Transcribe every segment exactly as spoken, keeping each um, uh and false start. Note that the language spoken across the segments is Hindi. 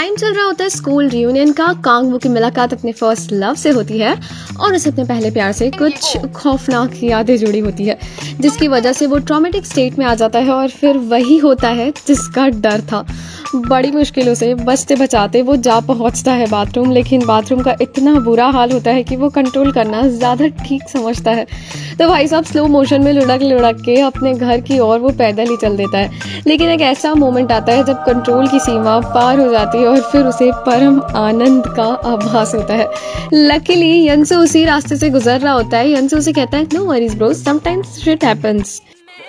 टाइम चल रहा होता है स्कूल रियूनियन का। कांगवू की मुलाकात अपने फर्स्ट लव से होती है और उसे अपने पहले प्यार से कुछ खौफनाक यादें जुड़ी होती है, जिसकी वजह से वो ट्रॉमेटिक स्टेट में आ जाता है और फिर वही होता है जिसका डर था। बड़ी मुश्किलों से बचते बचाते वो जा पहुंचता है बाथरूम, लेकिन बाथरूम का इतना बुरा हाल होता है कि वो कंट्रोल करना ज़्यादा ठीक समझता है। तो भाई साहब स्लो मोशन में लुढ़क लुढ़क के अपने घर की ओर वो पैदल ही चल देता है। लेकिन एक ऐसा मोमेंट आता है जब कंट्रोल की सीमा पार हो जाती है और फिर उसे परम आनंद का आभास होता है। लकीली यंसू उसी रास्ते से गुजर रहा होता है। यंसू उसे कहता है, no worries bro, sometimes shit happens.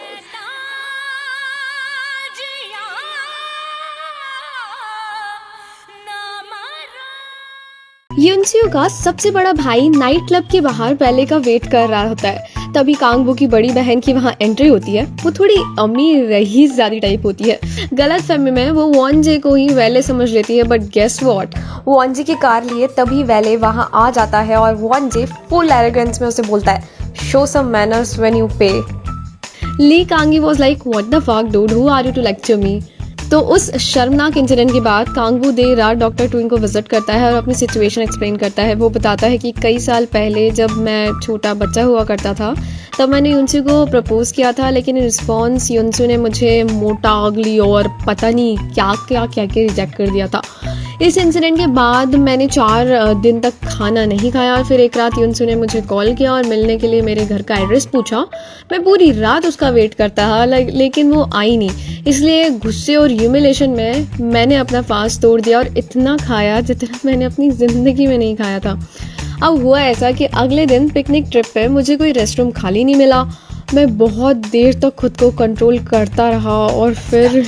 युनस्यू का सबसे बड़ा भाई नाइट क्लब के बाहर बैले का वेट कर रहा होता है। तभी कांगवू की बड़ी बहन की वहाँ एंट्री होती है। वो थोड़ी अमीर रईस ज़्यादा टाइप होती है। गलत फहमी में वो वॉन्जे को ही वैले समझ लेती है, बट गेस व्हाट, वॉन्जे की कार लिए तभी वैले वहाँ आ जाता है और वॉन्जे फुल एरोगेंस में उसे बोलता है, show some manners when you pay. ली कांगी was like, what the fuck dude, who are you to lecture me. तो उस शर्मनाक इंसिडेंट के बाद कांगवू देर रात डॉक्टर ट्विन को विजिट करता है और अपनी सिचुएशन एक्सप्लेन करता है। वो बताता है कि कई साल पहले जब मैं छोटा बच्चा हुआ करता था तब मैंने युनस्यू को प्रपोज किया था, लेकिन इन रिस्पॉन्स युनस्यू ने मुझे मोटा, अगली और पता नहीं क्या क्या कह के रिजेक्ट कर दिया था। इस इंसिडेंट के बाद मैंने चार दिन तक खाना नहीं खाया और फिर एक रात युनस्यू ने मुझे कॉल किया और मिलने के लिए मेरे घर का एड्रेस पूछा। मैं पूरी रात उसका वेट करता था, लेकिन वो आई नहीं। इसलिए गुस्से और ह्यूमिलेशन में मैंने अपना फास्ट तोड़ दिया और इतना खाया जितना मैंने अपनी ज़िंदगी में नहीं खाया था। अब हुआ ऐसा कि अगले दिन पिकनिक ट्रिप पे मुझे कोई रेस्टरूम खाली नहीं मिला। मैं बहुत देर तक खुद को कंट्रोल करता रहा और फिर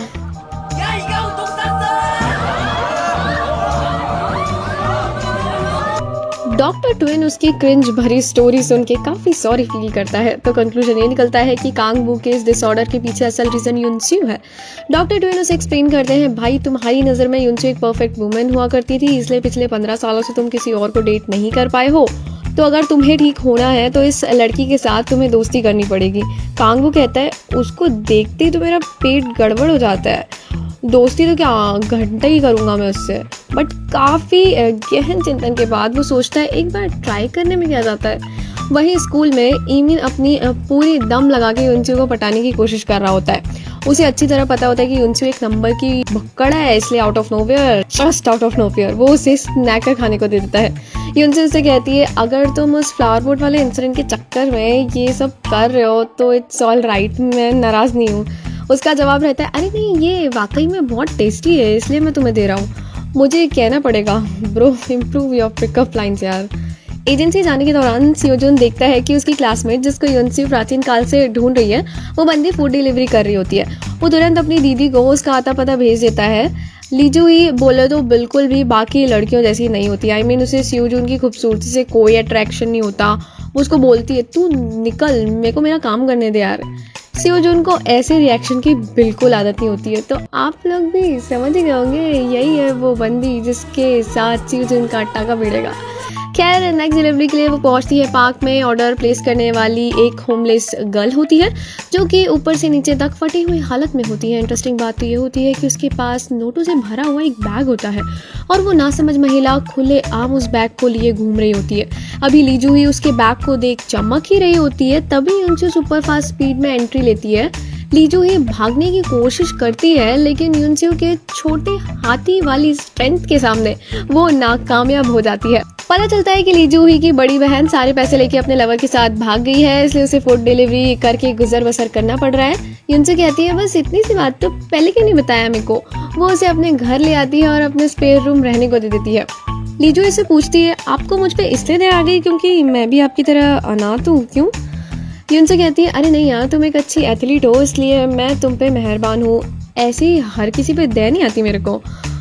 डॉक्टर ट्विन उसकी क्रिंज भरी स्टोरी सुन के काफ़ी सॉरी फील करता है। तो कंक्लूजन ये निकलता है कि कांगवू के इस डिसऑर्डर के पीछे असल रीज़न युनस्यू है। डॉक्टर ट्विन उसे एक्सप्लेन करते हैं, भाई तुम्हारी नज़र में युनस्यू एक परफेक्ट वुमेन हुआ करती थी, इसलिए पिछले पंद्रह सालों से तुम किसी और को डेट नहीं कर पाए हो। तो अगर तुम्हें ठीक होना है तो इस लड़की के साथ तुम्हें दोस्ती करनी पड़ेगी। कांगवू कहता है, उसको देखते ही तो मेरा पेट गड़बड़ हो जाता है, दोस्ती तो क्या घंटे ही करूँगा मैं उससे। बट काफ़ी गहन चिंतन के बाद वो सोचता है, एक बार ट्राई करने में क्या जाता है। वहीं स्कूल में ईमिन अपनी पूरी दम लगा के युनस्यू को पटाने की कोशिश कर रहा होता है। उसे अच्छी तरह पता होता है कि युनस्यू एक नंबर की भक्कड़ है, इसलिए out of nowhere, just out of nowhere वो उसे स्नैकर खाने को दे देता है। युनस्यू उसे कहती है, अगर तुम उस फ्लावर बोट वाले इंसिडेंट के चक्कर में ये सब कर रहे हो तो इट्स ऑल राइट, मैं नाराज़ नहीं हूँ। उसका जवाब रहता है, अरे नहीं, ये वाकई में बहुत टेस्टी है इसलिए मैं तुम्हें दे रहा हूँ। मुझे कहना पड़ेगा bro, improve your pickup lines यार। एजेंसी जाने के दौरान सियोजुन देखता है कि उसकी क्लासमेट, जिसको युनस्यू प्राचीन काल से ढूंढ रही है, वो बंदी फूड डिलीवरी कर रही होती है। वो तुरंत अपनी दीदी को उसका आता पता भेज देता है। लीजू ही बोले तो बिल्कुल भी बाकी लड़कियों जैसी नहीं होती। आई मीन उसे सियोजुन की खूबसूरती से कोई अट्रैक्शन नहीं होता। वो उसको बोलती है, तू निकल, मेरे को मेरा काम करने दे यार। सियोजुन को ऐसे रिएक्शन की बिल्कुल आदत नहीं होती है। तो आप लोग भी समझ गए होंगे, यही है वो बंदी जिसके साथ सियोजुन का टाका भिड़ेगा। खैर, नेक्स्ट डिलीवरी के लिए वो पहुंचती है। पार्क में ऑर्डर प्लेस करने वाली एक होमलेस गर्ल होती है जो कि ऊपर से नीचे तक फटी हुई हालत में होती है। इंटरेस्टिंग बात तो ये होती है कि उसके पास नोटों से भरा हुआ एक बैग होता है और वो नासमझ महिला खुले आम उस बैग को लिए घूम रही होती है। अभी लीजू ही उसके बैग को देख चमक ही रही होती है, तभी उनसे सुपर फास्ट स्पीड में एंट्री लेती है। लीजू ही भागने की कोशिश करती है, लेकिन युनस्यू के छोटे हाथी वाली स्ट्रेंथ के सामने वो नाकामयाब हो जाती है। पता चलता है कि लीजू ही की बड़ी बहन सारे पैसे लेके अपने लवर के साथ भाग गई है, इसलिए उसे फूड डिलीवरी करके गुजर बसर करना पड़ रहा है। युनस्यू कहती है, बस इतनी सी बात तो पहले क्यों नहीं बताया मेरे को। वो उसे अपने घर ले आती है और अपने स्पेयर रूम रहने को दे देती है। लीजू इसे पूछती है, आपको मुझ पे इसलिए दया आ गई क्योंकि मैं भी आपकी तरह अनाथ हूँ, क्यों? युनस्यू कहती है, अरे नहीं यार, तुम एक अच्छी एथलीट हो इसलिए मैं तुम पे मेहरबान हूँ, ऐसे ही हर किसी पे दया नहीं आती मेरे को।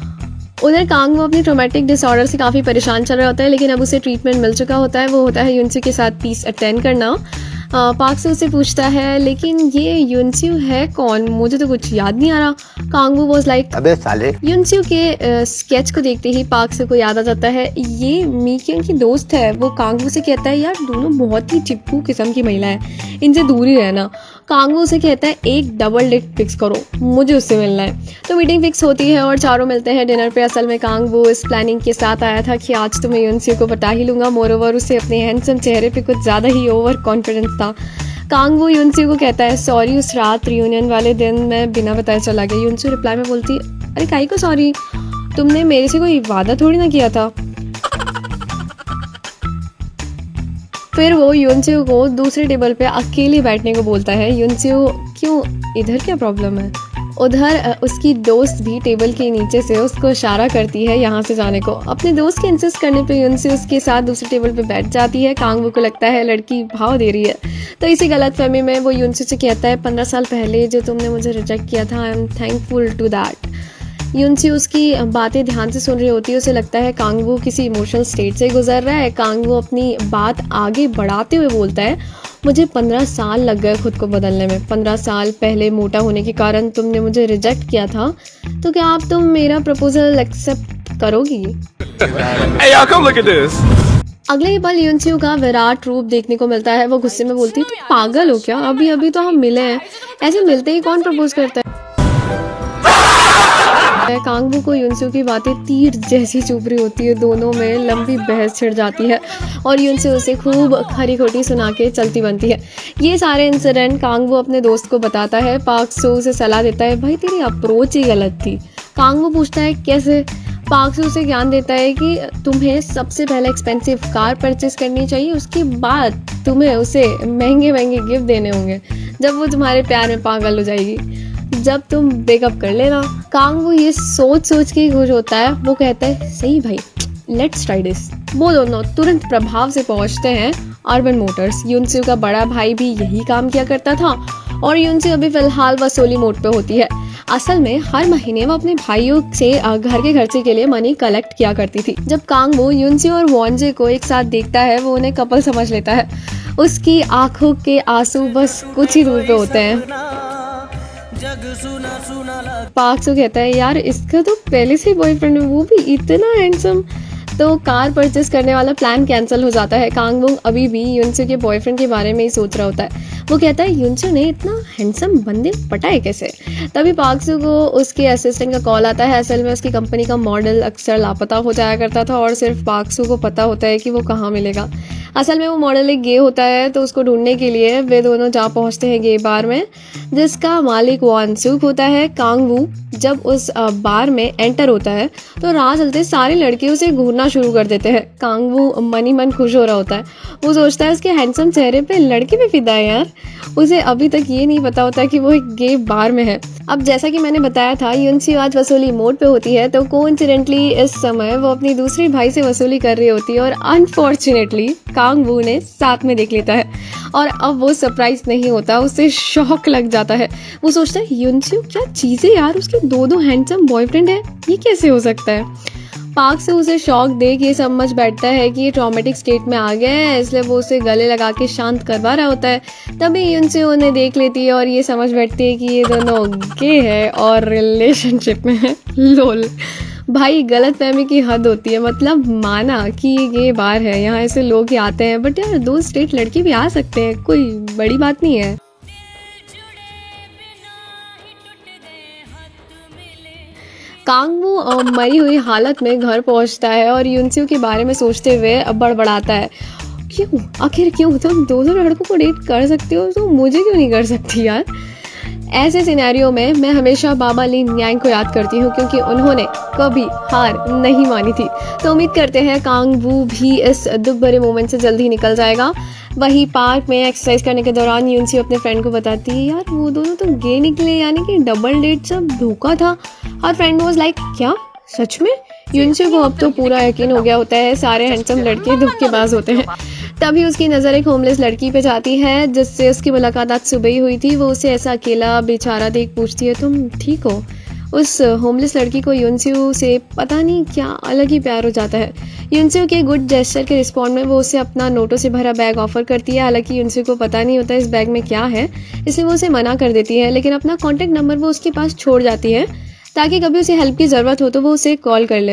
उधर कांगवू अपनी ट्रोमेटिक डिसऑर्डर से काफ़ी परेशान चल रहा होता है, लेकिन अब उसे ट्रीटमेंट मिल चुका होता है। वो होता है युनस्यू के साथ पीस अटेंड करना। पार्क से उसे पूछता है, लेकिन ये युनस्यू है कौन, मुझे तो कुछ याद नहीं आ रहा। कांगवू वाज लाइक, अबे साले। युनस्यू के स्केच को देखते ही पार्क से को याद आ जाता है, ये मीकियन की दोस्त है। वो कांगवू से कहता है, यार दोनों बहुत ही चिपकू किस्म की महिला है, इनसे दूर ही रहना। कांगवू से कहता है एक डबल डेट फिक्स करो, मुझे उससे मिलना है। तो मीटिंग फिक्स होती है और चारों मिलते हैं डिनर पे। असल में कांगवू इस प्लानिंग के साथ आया था कि आज तो मैं यूनसियो को पटा ही लूंगा। मोरोवर उसे अपने हैंडसम चेहरे पे कुछ ज़्यादा ही ओवर कॉन्फिडेंस था। कांगवू यूनसियो को कहता है सॉरी, उस रात रियूनियन वाले दिन मैं बिना बताए चला गया। यूनसियो रिप्लाई में बोलती अरे काहे को सॉरी, तुमने मेरे से कोई वादा थोड़ी ना किया था। फिर वो यूनसियो को दूसरे टेबल पे अकेले बैठने को बोलता है। यूनसियो क्यों, इधर क्या प्रॉब्लम है? उधर उसकी दोस्त भी टेबल के नीचे से उसको इशारा करती है यहाँ से जाने को। अपने दोस्त के इंसिस्ट करने पे यूनसियो उसके साथ दूसरे टेबल पे बैठ जाती है। कांगवू को लगता है लड़की भाव दे रही है, तो इसी गलतफहमी में वो यूनसियो से कहता है पंद्रह साल पहले जो तुमने मुझे रिजेक्ट किया था, I am thankful to that. यूनसियो उसकी बातें ध्यान से सुन रही होती है। उसे लगता है कांगवू किसी इमोशनल स्टेट से गुजर रहा है। कांगवू अपनी बात आगे बढ़ाते हुए बोलता है मुझे पंद्रह साल लग गए खुद को बदलने में। पंद्रह साल पहले मोटा होने के कारण तुमने मुझे रिजेक्ट किया था, तो क्या आप तुम मेरा प्रपोजल एक्सेप्ट करोगी? Hey, y'all, come look at this. अगले ही पल यूनसियो का विराट रूप देखने को मिलता है। वो गुस्से में बोलती है तुम पागल हो क्या? अभी अभी तो हम मिले हैं, ऐसे मिलते ही कौन प्रपोज करता है? कांगवू को यूनसियो की बातें तीर जैसी चुभ रही होती है। दोनों में लंबी बहस छिड़ जाती है और यूनसियो उसे खूब खरी खोटी सुना के चलती बनती है। ये सारे इंसिडेंट कांगवू अपने दोस्त को बताता है। पार्क सो उसे सलाह देता है भाई तेरी अप्रोच ही गलत थी। कांगवू पूछता है कैसे? पार्क सो उसे ज्ञान देता है कि तुम्हें सबसे पहले एक्सपेंसिव कार परचेज करनी चाहिए, उसके बाद तुम्हें उसे महंगे महंगे गिफ्ट देने होंगे जब वो तुम्हारे प्यार में पागल हो जाएगी, जब तुम ब्रेकअप कर लेना। कांगवू ये सोच सोच के खुश होता है। वो कहता है सही भाई, लेट्स ट्राई दिस। वो दोनों तुरंत प्रभाव से पहुंचते हैं अर्बन मोटर्स। यूनसियो का बड़ा भाई भी यही काम किया करता था और यूनसियो अभी फिलहाल वसूली मोड पे होती है। असल में हर महीने वो अपने भाइयों से घर के खर्चे के लिए मनी कलेक्ट किया करती थी। जब कांगवू यूनसियो और वॉन्जे को एक साथ देखता है वो उन्हें कपल समझ लेता है। उसकी आंखों के आंसू बस कुछ ही दूर पे होते हैं। पार्क सो कहता है यार इसका तो पहले से बॉयफ्रेंड है, वो भी इतना हैंडसम। तो कार परचेस करने वाला प्लान कैंसिल हो जाता है। कांगवू अभी भी यूनसियो के बॉयफ्रेंड के बारे में ही सोच रहा होता है। वो कहता है यूनसियो ने इतना हैंडसम बंदे पटाए कैसे? तभी पार्क सो को उसके असिस्टेंट का कॉल आता है। असल में उसकी कंपनी का मॉडल अक्सर लापता हो जाया करता था और सिर्फ पार्क सो को पता होता है कि वो कहाँ मिलेगा। असल में वो मॉडल एक गे होता है, तो उसको ढूंढने के लिए वे दोनों जा पहुंचते हैं गे बार में, जिसका मालिक वॉन सूक होता है। कांगवू जब उस बार में एंटर होता है तो राह चलते सारे लड़के उसे घूरना शुरू कर देते हैं। कांगवू मनी मन खुश हो रहा होता है। वो सोचता है उसके हैंडसम चेहरे पे लड़के भी फिदा है यार। उसे अभी तक ये नहीं पता होता कि वो एक गे बार में है। अब जैसा कि मैंने बताया था यूनसियो आज वसूली मोड पे होती है, तो कोइंसिडेंटली इस समय वो अपनी दूसरी भाई से वसूली कर रही होती है और अनफॉर्चुनेटली कांगवू ने साथ में देख लेता है और अब वो सरप्राइज नहीं होता, उसे शॉक लग जाता है। वो सोचता है यूनसियो क्या चीज़ है यार, उसके दो दो हैंडसम बॉयफ्रेंड है, ये कैसे हो सकता है? पार्क से उसे शॉक देख ये समझ बैठता है कि ये ट्रॉमेटिक स्टेट में आ गया है, इसलिए वो उसे गले लगा के शांत करवा रहा होता है। तभी यूनसियो उन्हें देख लेती है और ये समझ बैठती है कि ये दोनों गे है और रिलेशनशिप में है। लोल भाई, गलत फहमी की हद होती है। मतलब माना कि ये गे बार है, यहाँ ऐसे लोग ही आते हैं, बट यार दो स्ट्रेट लड़के भी आ सकते हैं, कोई बड़ी बात नहीं है। कांगवू मरी हुई हालत में घर पहुंचता है और यूनसियो के बारे में सोचते हुए बड़बड़ाता है, क्यों आखिर क्यों तुम दो दो लड़कों को डेट कर सकती हो, तो मुझे क्यों नहीं कर सकती यार? ऐसे सिनेरियो में मैं हमेशा बाबा लिन यांग को याद करती हूँ, क्योंकि उन्होंने कभी हार नहीं मानी थी। तो उम्मीद करते हैं कांगवू भी इस दुख भरे मोमेंट से जल्द ही निकल जाएगा। वहीं पार्क में एक्सरसाइज करने के दौरान यूनसियो अपने फ्रेंड को बताती है, यार वो दोनों तो गे निकले, यानी कि डबल डेट सब धोखा था। और फ्रेंड वाज लाइक क्या सच में? यूनसियो को अब तो पूरा यकीन हो गया होता है सारे हैंडसम लड़के धोखेबाज होते हैं। तभी उसकी नज़र एक होमलेस लड़की पे जाती है जिससे उसकी मुलाकात आज सुबह ही हुई थी। वो उसे ऐसा अकेला बेचारा देख पूछती है, तुम ठीक हो? उस होमलेस लड़की को यूनसियो से पता नहीं क्या अलग ही प्यार हो जाता है। यूनसियो के गुड जेस्चर के रिस्पॉन्ड में वो उसे अपना नोटों से भरा बैग ऑफर करती है। हालांकि यूनसियो को पता नहीं होता इस बैग में क्या है, इसलिए वो उसे मना कर देती है, लेकिन अपना कॉन्टैक्ट नंबर वो उसके पास छोड़ जाती है ताकि कभी उसे हेल्प की ज़रूरत हो तो वो उसे कॉल कर ले।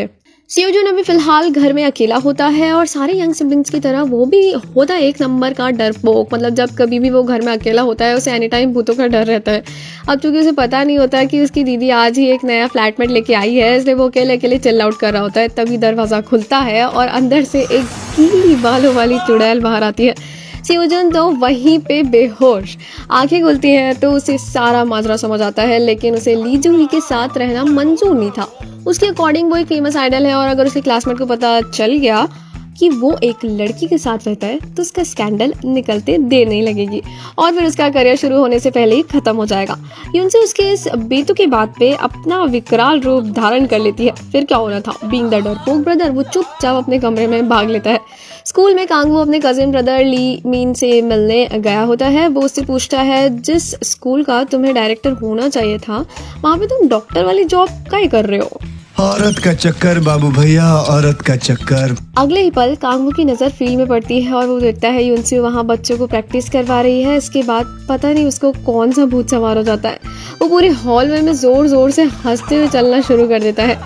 सियोजून अभी फिलहाल घर में अकेला होता है और सारे यंग सिबलिंग्स की तरह वो भी होता है एक नंबर का डरपोक। मतलब जब कभी भी वो घर में अकेला होता है उसे एनी टाइम भूतों का डर रहता है। अब चूंकि उसे पता नहीं होता कि उसकी दीदी आज ही एक नया फ्लैटमेट लेके आई है, इसलिए वो अकेले अकेले चिल आउट कर रहा होता है। तभी दरवाज़ा खुलता है और अंदर से एक गीली बालों वाली चुड़ैल बाहर आती है। सियोजून तो वहीं पे बेहोश। आंखें खुलती हैं तो उसे सारा माजरा समझ आता है, लेकिन उसे ली जूही के साथ रहना मंजूर नहीं था। उसके अकॉर्डिंग वो एक फेमस आइडल है और अगर उसके क्लासमेट को पता चल गया कि वो एक लड़की के साथ रहता है तो उसका स्कैंडल निकलते देर नहीं लगेगी और फिर उसका करियर शुरू होने से पहले ही खत्म हो जाएगा। यूनसे उसके इस बेतुकी बात पे अपना विकराल रूप धारण कर लेती है। फिर क्या होना था, बीइंग द डरपोक ब्रदर वो चुपचाप अपने कमरे में भाग लेता है। स्कूल में कांगवू अपने कजिन ब्रदर ली मीन से मिलने गया होता है। वो उससे पूछता है जिस स्कूल का तुम्हें डायरेक्टर होना चाहिए था वहाँ पे तुम डॉक्टर वाली जॉब काहे कर रहे हो। औरत का चक्कर बाबू भैया, औरत का चक्कर। अगले ही पल कांगवू की नज़र फील्ड में पड़ती है और वो देखता है यूनसी वहाँ बच्चों को प्रैक्टिस करवा रही है। इसके बाद पता नहीं उसको कौन सा भूत सवार हो जाता है। वो पूरे हॉल में, में जोर जोर से हंसते हुए चलना शुरू कर देता है।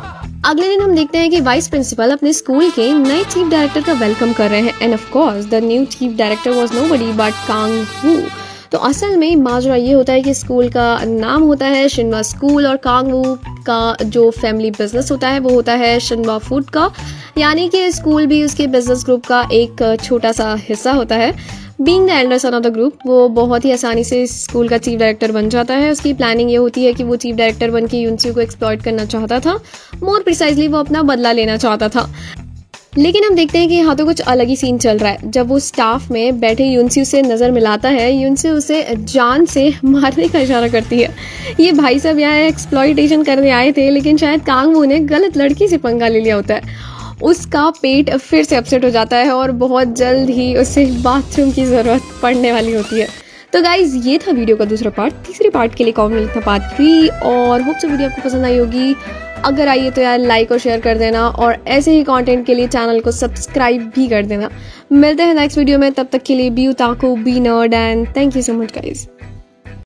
अगले दिन हम देखते हैं कि वाइस प्रिंसिपल अपने स्कूल के नए चीफ डायरेक्टर का वेलकम कर रहे हैं and of course the new chief director was nobody but कांगवू। तो असल में माजरा ये होता है कि स्कूल का नाम होता है शिनवा स्कूल और कांगवू का जो फैमिली बिजनेस होता है वो होता है शिनवा फूड का, यानी कि स्कूल भी उसके बिजनेस ग्रुप का एक छोटा सा हिस्सा होता है। Being the elder son of the group वो बहुत ही आसानी से स्कूल का चीफ डायरेक्टर बन जाता है। उसकी प्लानिंग ये होती है कि वो चीफ डायरेक्टर बन के यूनसी को एक्सप्लॉइट करना चाहता था। मोर प्रिसाइजली वो अपना बदला लेना चाहता था। लेकिन हम देखते हैं कि यहाँ तो कुछ अलग ही सीन चल रहा है। जब वो स्टाफ में बैठे यूनसी से नज़र मिलाता है, यूनसी उसे जान से मारने का इशारा करती है। ये भाई साहब यहाँ एक्सप्लॉइटेशन करने आए थे, लेकिन शायद कांगवू ने गलत लड़की से पंगा ले लिया होता है। उसका पेट फिर से अपसेट हो जाता है और बहुत जल्द ही उसे बाथरूम की ज़रूरत पड़ने वाली होती है। तो गाइज ये था वीडियो का दूसरा पार्ट। तीसरे पार्ट के लिए कमेंट लिखना पार्ट थ्री और होप से वीडियो आपको पसंद आई होगी। अगर आई है तो यार लाइक और शेयर कर देना और ऐसे ही कंटेंट के लिए चैनल को सब्सक्राइब भी कर देना। मिलते हैं नेक्स्ट वीडियो में, तब तक के लिए be utaku, be nerd and thank you so much guys.